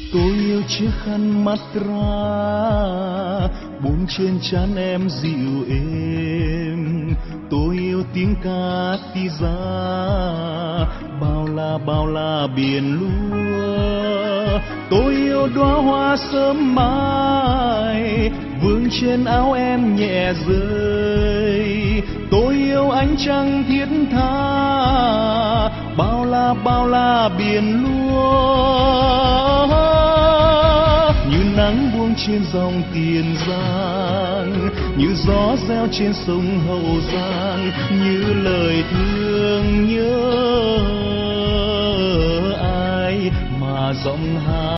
Tôi yêu chiếc khăn mắt ra buông trên trán em dịu êm. Tôi yêu tiếng ca tí ra bao la biển lúa. Tôi yêu đóa hoa sớm mai vương trên áo em nhẹ rơi. Tôi yêu ánh trăng thiết tha bao la biển lúa. Như nắng buông trên dòng Tiền Giang, như gió reo trên sông Hậu Giang, như lời thương nhớ ai mà giọng hát.